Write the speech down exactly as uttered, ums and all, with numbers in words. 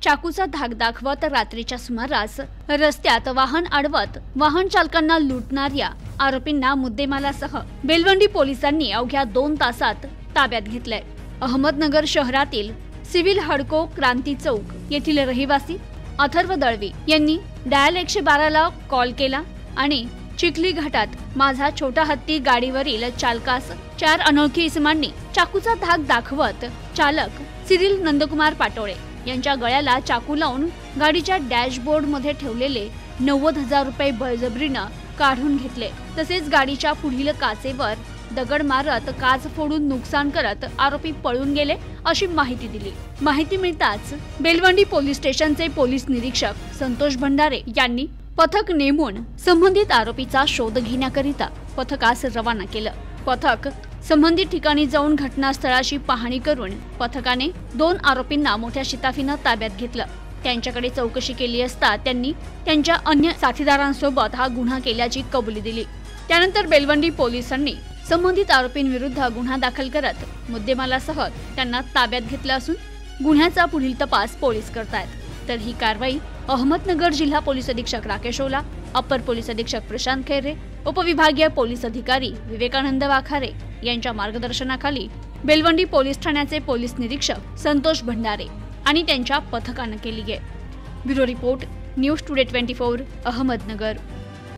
चाकूचा धाक दाखवत रात्रीच्या सुमारास रस्त्यात वाहन अडवत वाहन चालकांना लुटणाऱ्या आरोपींना मुद्देमालासह बेलवंडी पोलिसांनी अवघ्या दोन तासात ताब्यात घेतलंय। अहमदनगर शहरातील सिव्हिल हडको क्रांती चौक येथील रहिवासी अथर्व दळवी यांनी डायल एकशे बारा ला कॉल केला आणि चिखली घाटात माझा छोटा हत्ती गाडीवरील चालकास चार अनोळखी इसमांनी चाकूचा धाक दाखवत चालक सिरिल नंदकुमार पाटोळे यांच्या गळ्याला चाकू लावून गाडीच्या डॅशबोर्ड मध्ये ठेवलेले नव्वद हजार रुपये बळजबरीनं काढून घेतले। तसेच गाडीच्या पुढील काचेवर दगड मारत काच फोडून नुकसान करत आरोपी पळून गेले अशी माहिती दिली। माहिती मिळताच बेलवंडी पोलीस स्टेशनचे पोलीस निरीक्षक संतोष भंडारे यांनी पथक नेमून संबंधित आरोपीचा शोध घेण्याकरिता पथकास रवाना केलं। पथक संबंधित ठिकाणी जाऊन घटनास्थळाची पाहणी करून पथकाने दोन आरोपींना मोठ्या शिताफीनं ताब्यात घेतलं। त्यांच्याकडे चौकशी केली असता त्यांनी त्यांच्या अन्य साथीदारांसोबत हा गुन्हा केल्याची कबुली दिली। त्यानंतर बेलवंडी पोलिसांनी संबंधित आरोपींविरुद्ध गुन्हा दाखल करत मुद्देमालासह त्यांना ताब्यात घेतलं असून गुन्ह्याचा पुढील तपास पोलीस करतायत। तर ही कारवाई अहमदनगर जिल्हा पोलीस अधीक्षक राकेश ओला, अपर पोलीस अधीक्षक प्रशांत खैरे, उपविभागीय पोलीस अधिकारी विवेकानंद वाखारे यांच्या मार्गदर्शनाखाली बेलवंडी पोलीस ठाण्याचे पोलीस निरीक्षक संतोष भंडारे आणि त्यांच्या पथकाने केली आहे। ब्युरो रिपोर्ट, न्यूज टुडे चोवीस, अहमदनगर।